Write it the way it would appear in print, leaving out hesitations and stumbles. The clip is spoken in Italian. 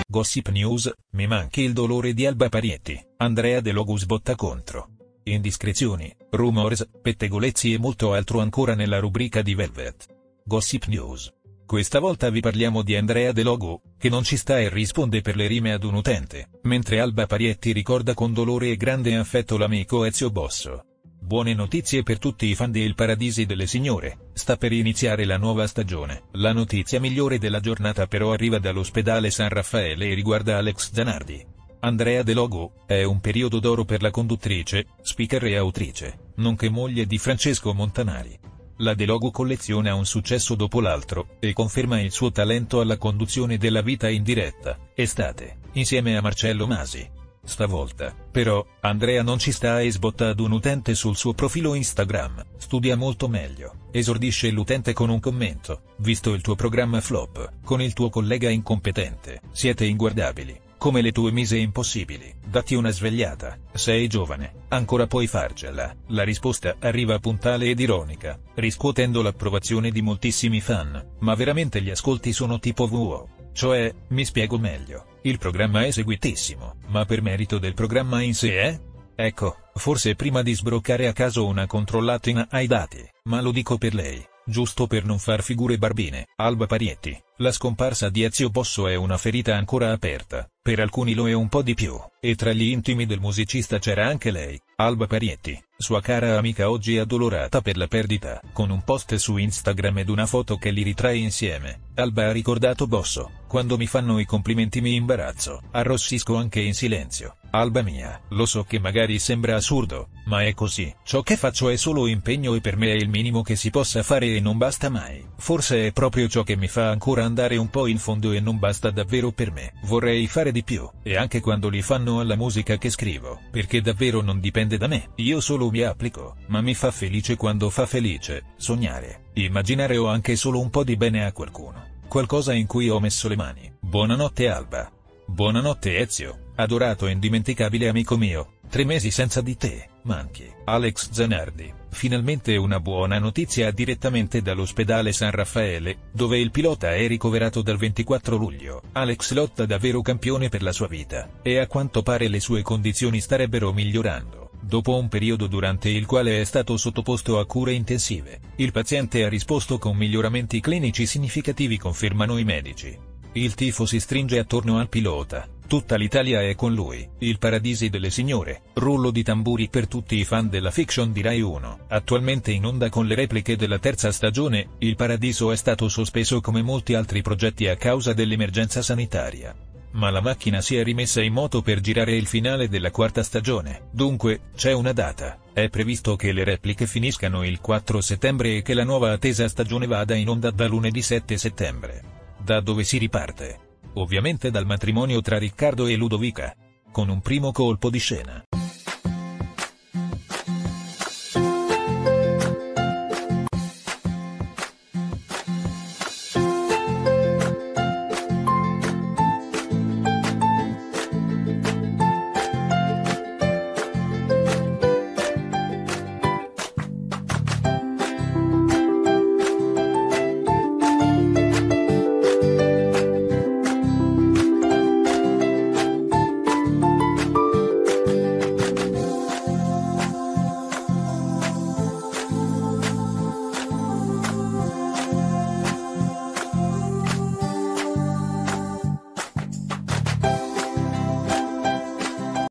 Gossip News, mi manchi il dolore di Alba Parietti, Andrea De Logu sbotta contro. Indiscrezioni, rumors, pettegolezzi e molto altro ancora nella rubrica di Velvet. Gossip News. Questa volta vi parliamo di Andrea De Logu, che non ci sta e risponde per le rime ad un utente, mentre Alba Parietti ricorda con dolore e grande affetto l'amico Ezio Bosso. Buone notizie per tutti i fan di Il Paradisi delle Signore, sta per iniziare la nuova stagione. La notizia migliore della giornata però arriva dall'ospedale San Raffaele e riguarda Alex Zanardi. Andrea De Logu, è un periodo d'oro per la conduttrice, speaker e autrice, nonché moglie di Francesco Montanari. La De Logu colleziona un successo dopo l'altro, e conferma il suo talento alla conduzione della Vita in diretta, estate, insieme a Marcello Masi. Stavolta, però, Andrea non ci sta e sbotta ad un utente sul suo profilo Instagram, studia molto meglio, esordisce l'utente con un commento, visto il tuo programma flop, con il tuo collega incompetente, siete inguardabili, come le tue mise impossibili, datti una svegliata, sei giovane, ancora puoi farcela. La risposta arriva puntale ed ironica, riscuotendo l'approvazione di moltissimi fan, ma veramente gli ascolti sono tipo wow. Cioè, mi spiego meglio, il programma è seguitissimo, ma per merito del programma in sé Ecco, forse prima di sbroccare a caso una controllatina ai dati, ma lo dico per lei, giusto per non far figure barbine. Alba Parietti, la scomparsa di Ezio Bosso è una ferita ancora aperta, per alcuni lo è un po' di più, e tra gli intimi del musicista c'era anche lei, Alba Parietti, sua cara amica oggi addolorata per la perdita. Con un post su Instagram ed una foto che li ritrae insieme, Alba ha ricordato Bosso: quando mi fanno i complimenti mi imbarazzo, arrossisco anche in silenzio. Alba mia, lo so che magari sembra assurdo, ma è così. Ciò che faccio è solo impegno e per me è il minimo che si possa fare e non basta mai. Forse è proprio ciò che mi fa ancora andare un po' in fondo e non basta davvero per me. Vorrei fare di più, e anche quando li fanno alla musica che scrivo, perché davvero non dipende da me. Io solo mi applico, ma mi fa felice quando fa felice, sognare, immaginare o anche solo un po' di bene a qualcuno. Qualcosa in cui ho messo le mani. Buonanotte Alba. Buonanotte Ezio, adorato e indimenticabile amico mio, 3 mesi senza di te, manchi. Alex Zanardi, finalmente una buona notizia direttamente dall'ospedale San Raffaele, dove il pilota è ricoverato dal 24 luglio. Alex lotta davvero campione per la sua vita, e a quanto pare le sue condizioni starebbero migliorando. Dopo un periodo durante il quale è stato sottoposto a cure intensive, il paziente ha risposto con miglioramenti clinici significativi, confermano i medici. Il tifo si stringe attorno al pilota, tutta l'Italia è con lui. Il Paradisi delle Signore, rullo di tamburi per tutti i fan della fiction di Rai 1. Attualmente in onda con le repliche della 3ª stagione, Il Paradiso è stato sospeso come molti altri progetti a causa dell'emergenza sanitaria. Ma la macchina si è rimessa in moto per girare il finale della 4ª stagione. Dunque, c'è una data. È previsto che le repliche finiscano il 4 settembre e che la nuova attesa stagione vada in onda da lunedì 7 settembre. Da dove si riparte? Ovviamente dal matrimonio tra Riccardo e Ludovica, con un primo colpo di scena,